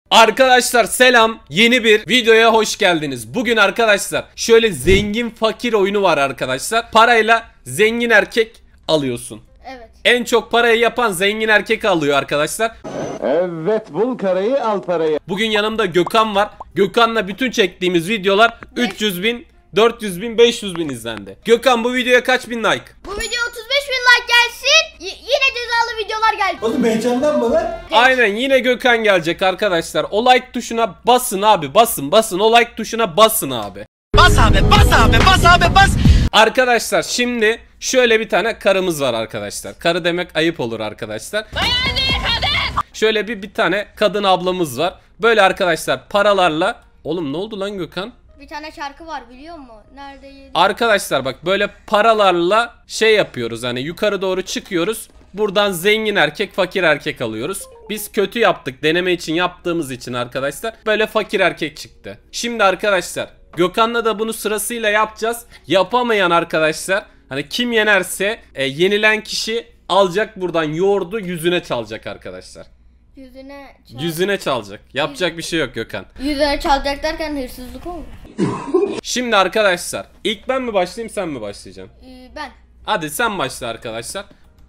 Arkadaşlar selam, yeni bir videoya hoş geldiniz. Bugün arkadaşlar şöyle zengin fakir oyunu var arkadaşlar. Parayla zengin erkek alıyorsun. Evet. En çok parayı yapan zengin erkek alıyor arkadaşlar. Evet, bul karayı al parayı. Bugün yanımda Gökhan var. Gökhan'la bütün çektiğimiz videolar 300 bin, 400 bin, 500 bin izlendi. Gökhan, bu videoya kaç bin like? Bu video 35 bin like gelsin. Yine cezalı videolar gelsin. Oğlum heyecanlanma lan. Aynen, yine Gökhan gelecek arkadaşlar. O like tuşuna basın abi, basın. O like tuşuna basın abi. Bas abi, bas abi, bas abi, bas. Arkadaşlar şimdi şöyle bir tane karımız var arkadaşlar. Karı demek ayıp olur arkadaşlar. Şöyle bir tane kadın ablamız var. Böyle arkadaşlar paralarla. Oğlum ne oldu lan Gökhan? Bir tane şarkı var, biliyor musun? Nerede yedi? Arkadaşlar bak, böyle paralarla şey yapıyoruz, hani yukarı doğru çıkıyoruz. Buradan zengin erkek fakir erkek alıyoruz. Biz kötü yaptık, deneme için yaptığımız için arkadaşlar böyle fakir erkek çıktı. Şimdi arkadaşlar Gökhan'la da bunu sırasıyla yapacağız. Yapamayan arkadaşlar, hani kim yenerse yenilen kişi alacak, buradan yoğurdu yüzüne çalacak arkadaşlar. Yüzüne çalacak. Yapacak bir şey yok Gökhan. Yüzüne çalacak derken hırsızlık olur. Şimdi arkadaşlar ilk ben mi başlayayım, sen mi başlayacaksın? Ben. Hadi sen başla arkadaşlar.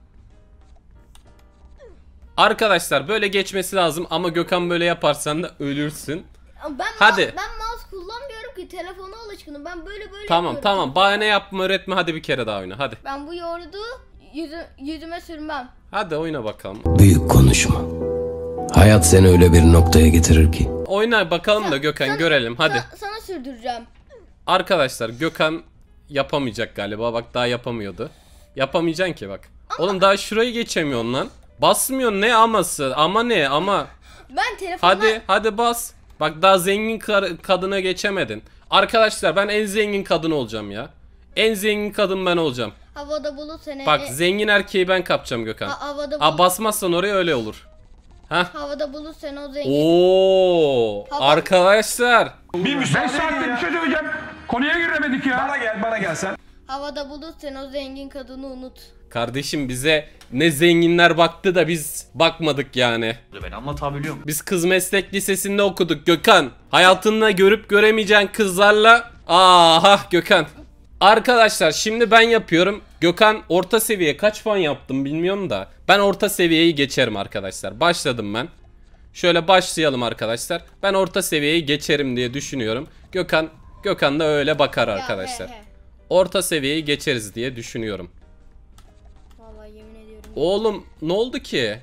Arkadaşlar böyle geçmesi lazım ama Gökhan böyle yaparsan da ölürsün. Hadi. Ben mouse kullanmıyorum ki, telefona alışkınım. Ben böyle Tamam yapıyorum. bahane yapma, öğretme, hadi bir kere daha oyna hadi. Ben bu yoğurdu yüzüme sürmem. Hadi oyna bakalım. Büyük konuşma. Hayat seni öyle bir noktaya getirir ki. Oyna bakalım da Gökhan görelim hadi. Sana sürdüreceğim. Arkadaşlar Gökhan yapamayacak galiba, bak daha yapamıyordu. Yapamayacaksın ki bak. Oğlum daha şurayı geçemiyorsun lan. Basmıyorsun, ne aması, ama ne ama. Ben telefonla... Hadi bas. Bak daha zengin kadına geçemedin. Arkadaşlar ben en zengin kadın olacağım ya. En zengin kadın ben olacağım. Havada bulut seni... Bak zengin erkeği ben kapacağım Gökhan. Havada bulut... Basmazsan oraya öyle olur. Hah. Havada bulut seni o zengin... Oo, arkadaşlar. Bir müsaade 5 saatte bir şey söyleyeceğim. Konuya giremedik ya. Bana gel sen. Havada bulut seni o zengin kadını unut. Kardeşim bize ne zenginler baktı da biz bakmadık yani. Ben anlatabiliyor muyum? Biz kız meslek lisesinde okuduk Gökhan. Hayatında görüp göremeyeceğin kızlarla. Aha Gökhan. Arkadaşlar şimdi ben yapıyorum. Gökhan orta seviye kaç puan yaptım bilmiyorum da. Ben orta seviyeyi geçerim arkadaşlar. Başladım ben. Şöyle başlayalım arkadaşlar. Ben orta seviyeyi geçerim diye düşünüyorum. Gökhan da öyle bakar arkadaşlar. Orta seviyeyi geçeriz diye düşünüyorum. Vallahi yemin ediyorum. Oğlum ne oldu ki?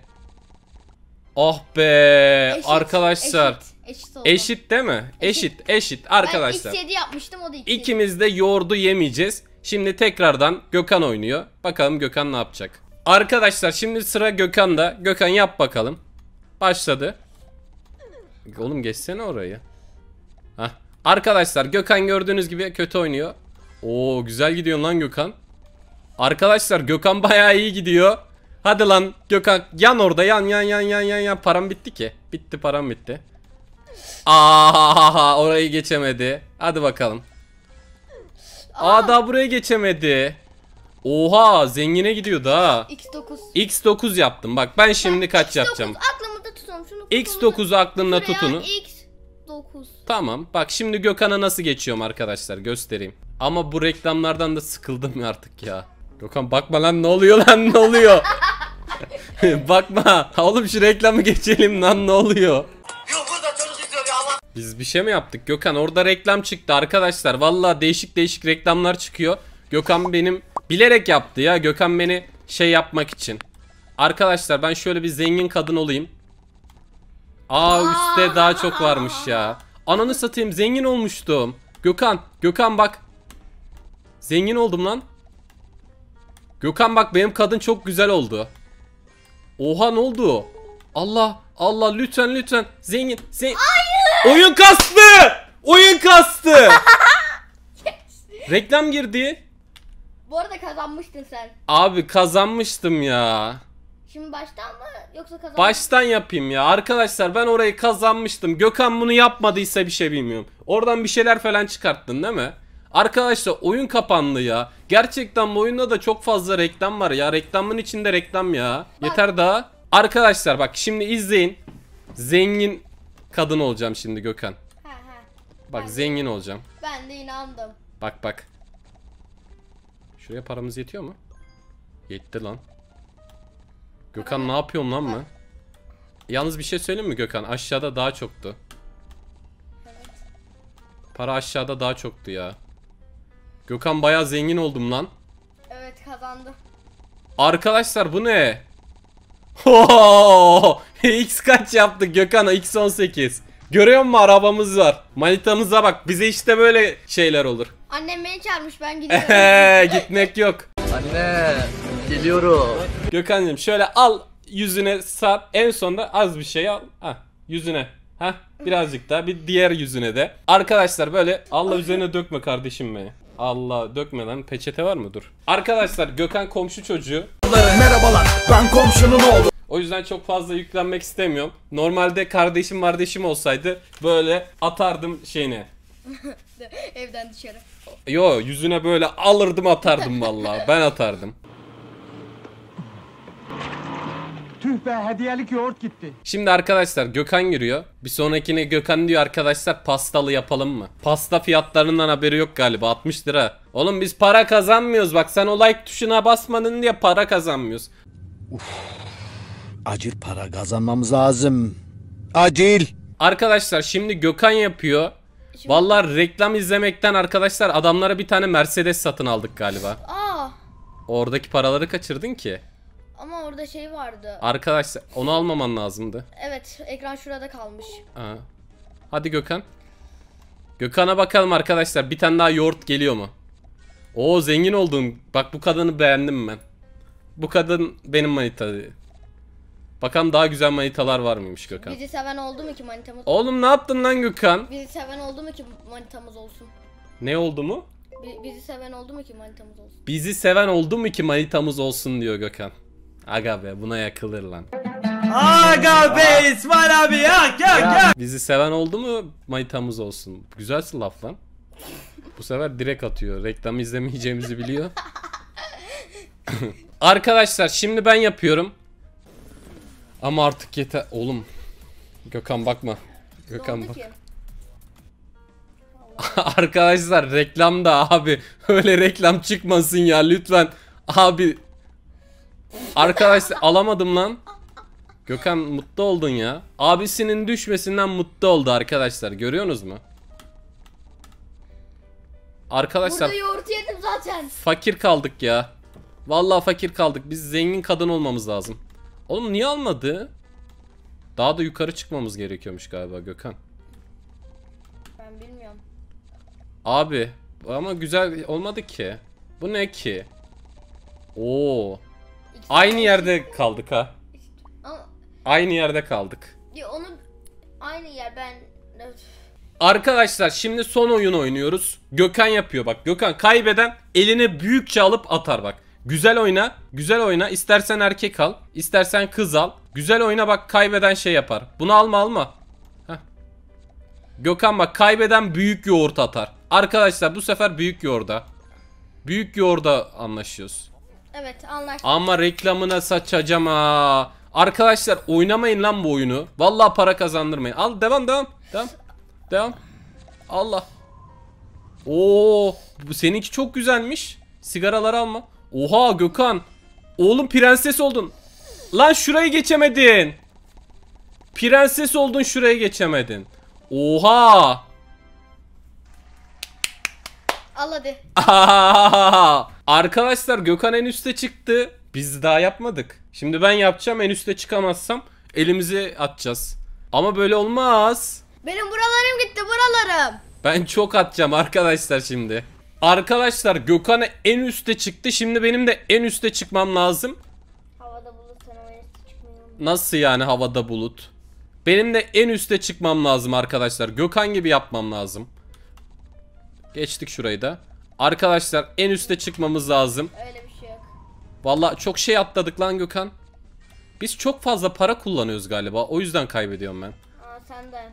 Ah be arkadaşlar. Eşit değil mi? Eşit arkadaşlar. Ben x7 yapmıştım, o da x7. İkimiz de yoğurdu yemeyeceğiz. Şimdi tekrardan Gökhan oynuyor. Bakalım Gökhan ne yapacak? Arkadaşlar şimdi sıra Gökhan'da. Gökhan yap bakalım. Başladı. Oğlum geçsene orayı. Hah. Arkadaşlar Gökhan gördüğünüz gibi kötü oynuyor. Oo güzel gidiyor lan Gökhan. Arkadaşlar Gökhan bayağı iyi gidiyor. Hadi lan Gökhan, yan orada, yan. Param bitti ki. Bitti, param bitti. Aa, orayı geçemedi. Hadi bakalım. Daha buraya geçemedi. Oha, zengine gidiyordu ha. X9 yaptım. Bak ben şimdi kaç yapacağım? Aklımda tutalım şunu. X9'u aklımda tutunu. X9. Tamam. Bak şimdi Gökhan'a nasıl geçiyorum arkadaşlar, göstereyim. Ama bu reklamlardan da sıkıldım artık ya. Gökhan bakma lan, ne oluyor lan, ne oluyor? Bakma. Oğlum şu reklamı geçelim lan, ne oluyor? Biz bir şey mi yaptık Gökhan? Orada reklam çıktı arkadaşlar. Vallahi değişik reklamlar çıkıyor. Gökhan benim bilerek yaptı ya. Gökhan beni şey yapmak için. Arkadaşlar ben şöyle bir zengin kadın olayım. Üstte daha çok varmış ya. Ananı satayım, zengin olmuştum. Gökhan bak. Zengin oldum lan. Gökhan bak, benim kadın çok güzel oldu. Oha, ne oldu? Allah lütfen zengin. Hayır. Oyun kastı. Reklam girdi. Bu arada kazanmıştın sen. Abi kazanmıştım ya. Şimdi baştan mı yoksa kazanmıştın? Baştan yapayım ya. Arkadaşlar ben orayı kazanmıştım. Gökhan bunu yapmadıysa bir şey bilmiyorum. Oradan bir şeyler falan çıkarttın değil mi? Arkadaşlar oyun kapandı ya. Gerçekten bu oyunda da çok fazla reklam var ya. Reklamın içinde reklam ya. Yeter daha. Arkadaşlar bak şimdi izleyin. Zengin kadın olacağım şimdi Gökhan. Ha ha. Bak zengin olacağım. Ben de inandım. Bak bak. Şuraya paramız yetiyor mu? Yetti lan. Gökhan ne yapıyorum lan ben? Yalnız bir şey söyleyeyim mi Gökhan? Aşağıda daha çoktu. Evet. Para aşağıda daha çoktu ya. Gökhan bayağı zengin oldum lan. Evet kazandım. Arkadaşlar bu ne? Ho! X kaç yaptık Gökhan? X18. Görüyor musun, arabamız var. Manitamıza bak. Bize işte böyle şeyler olur. Annem beni çağırmış, ben gidiyorum. Gitmek yok. Anne geliyorum. Gökhan'cığım şöyle al, yüzüne sar. En sonunda az bir şey al. Hah, yüzüne. Hah, birazcık daha bir diğer yüzüne de. Arkadaşlar böyle Allah üzerine dökme kardeşim beni. Allah dökme lan, peçete var mı? Dur. Arkadaşlar Gökhan komşu çocuğu. Merhabalar, ben komşunun oğlu. O yüzden çok fazla yüklenmek istemiyorum. Normalde kardeşim olsaydı böyle atardım şeyine. Evden dışarı. Yo, yüzüne böyle alırdım atardım vallahi. Ben atardım. Tüh be, hediyelik yoğurt gitti. Şimdi arkadaşlar Gökhan giriyor. Bir sonrakine Gökhan diyor arkadaşlar pastalı yapalım mı? Pasta fiyatlarından haberi yok galiba, 60 lira. Oğlum biz para kazanmıyoruz, bak sen o like tuşuna basmadın diye para kazanmıyoruz. Acil para kazanmamız lazım. Acil. Arkadaşlar şimdi Gökhan yapıyor. Vallahi reklam izlemekten arkadaşlar adamlara bir tane Mercedes satın aldık galiba. Aa, Oradaki paraları kaçırdın ki. ama orada şey vardı. Arkadaşlar onu almaman lazımdı. Evet, ekran şurada kalmış. Aa. Hadi Gökhan. Gökhan'a bakalım arkadaşlar, bir tane daha yoğurt geliyor mu? Oo, zengin oldum. Bak bu kadını beğendim ben. Bu kadın benim manita. Bakalım daha güzel manitalar var mıymış Gökhan. Bizi seven oldu mu ki manitamız? Oğlum ne yaptın lan Gökhan? Bizi seven oldu mu ki manitamız olsun? Ne oldu mu? Bizi seven oldu mu ki manitamız olsun? Bizi seven oldu mu ki manitamız olsun diyor Gökhan. Aga be, buna yakılır lan. Aga be İsmail abi ya. Bizi seven oldu mu manitamız olsun. Güzelsin laf lan. Bu sefer direkt atıyor. Reklam izlemeyeceğimizi biliyor. Arkadaşlar şimdi ben yapıyorum. Ama artık yeter. Oğlum. Gökhan bakma. Gökhan Ne oldu bak. ki? Arkadaşlar reklamda abi. Öyle reklam çıkmasın ya lütfen. Abi. Arkadaşlar alamadım lan. Gökhan mutlu oldun ya. Abisinin düşmesinden mutlu oldu arkadaşlar. Görüyorsunuz mu? Arkadaşlar Burada yoğurt yedim zaten. fakir kaldık ya. Vallahi fakir kaldık. Biz zengin kadın olmamız lazım. Oğlum niye almadı? Daha da yukarı çıkmamız gerekiyormuş galiba Gökhan. Ben bilmiyorum. Abi ama güzel olmadı ki. Bu ne ki? Oo. Aynı yerde kaldık ha. Ama Aynı yerde kaldık. onu aynı yer ben... Arkadaşlar şimdi son oyun oynuyoruz. Gökhan yapıyor bak. Gökhan kaybeden eline büyükçe alıp atar bak. Güzel oyna. Güzel oyna. İstersen erkek al. İstersen kız al. Güzel oyna bak, kaybeden şey yapar. Bunu alma. Heh. Gökhan bak, kaybeden büyük yoğurt atar. Arkadaşlar bu sefer büyük yoğurda. Büyük yoğurda anlaşıyoruz. Evet, anlaştık. Ama reklamına saçacağım ha. Arkadaşlar oynamayın lan bu oyunu. Vallahi para kazandırmayın. Al devam. Allah. Oo, bu seninki çok güzelmiş. Sigaraları alma. Oha Gökhan. Oğlum prenses oldun. Lan şurayı geçemedin. Prenses oldun, şurayı geçemedin. Oha. Al hadi. Arkadaşlar Gökhan en üste çıktı. Biz daha yapmadık. Şimdi ben yapacağım, en üste çıkamazsam elimizi atacağız. Ama böyle olmaz. Benim buralarım gitti, buralarım. Ben çok atacağım arkadaşlar şimdi. Arkadaşlar Gökhan en üste çıktı. Şimdi benim de en üste çıkmam lazım. Havada bulut, sen o üstü çıkmıyorum. Nasıl yani havada bulut? Benim de en üste çıkmam lazım arkadaşlar. Gökhan gibi yapmam lazım. Geçtik şurayı da. Arkadaşlar en üste çıkmamız lazım. Öyle bir şey yok. Vallahi çok şey atladık lan Gökhan. Biz çok fazla para kullanıyoruz galiba. O yüzden kaybediyorum ben. Aa, sen de.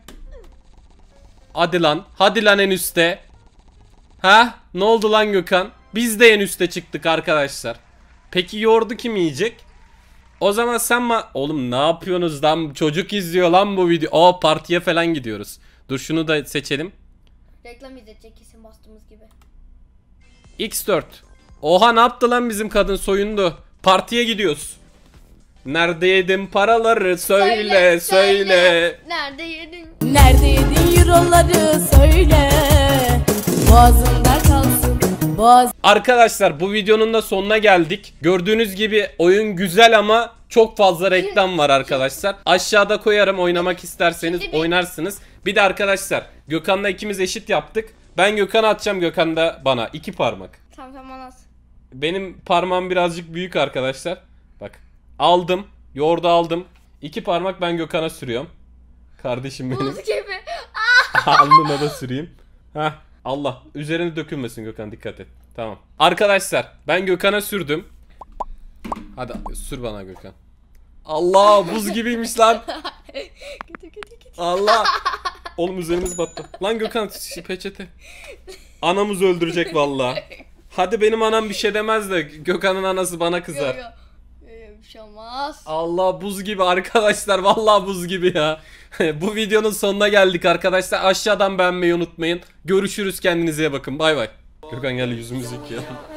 Hadi lan en üste. Ha? Ne oldu lan Gökhan? Biz de en üste çıktık arkadaşlar. Peki yoğurdu kim yiyecek? O zaman sen oğlum ne yapıyorsunuz lan? Çocuk izliyor lan bu video. Aa partiye falan gidiyoruz. Dur şunu da seçelim. Reklam izletecek kesin bastığımız gibi. X4. Oha ne yaptı lan bizim kadın soyundu. Partiye gidiyoruz. Nerede yedin paraları söyle. Nerede yedin? Nerede yedin euroları söyle. Boğazında kalsın. Arkadaşlar bu videonun da sonuna geldik. Gördüğünüz gibi oyun güzel ama çok fazla reklam var arkadaşlar. Aşağıda koyarım, oynamak isterseniz oynarsınız. Bir de arkadaşlar Gökhan'la ikimiz eşit yaptık. Ben Gökhan'a atacağım, Gökhan da bana. 2 parmak. Tamam az. Benim parmağım birazcık büyük arkadaşlar. Bak aldım, yoğurdu aldım. 2 parmak ben Gökhan'a sürüyorum. Kardeşim benim. Buz gibi. Alnına da süreyim. Heh. Allah üzerine dökülmesin Gökhan, dikkat et. Tamam. Arkadaşlar ben Gökhan'a sürdüm. Hadi sür bana Gökhan. Allah buz gibiymiş lan. Allah. Oğlum üzerimiz battı. Lan Gökhan peçete. Anamız öldürecek vallahi. Hadi benim anam bir şey demez de Gökhan'ın anası bana kızar. Yok. Bir şey olmaz. Allah buz gibi arkadaşlar, vallahi buz gibi ya. Bu videonun sonuna geldik arkadaşlar. Aşağıdan beğenmeyi unutmayın. Görüşürüz, kendinize iyi bakın. Bay bay. Gökhan gel yüzümüzü yıkayalım.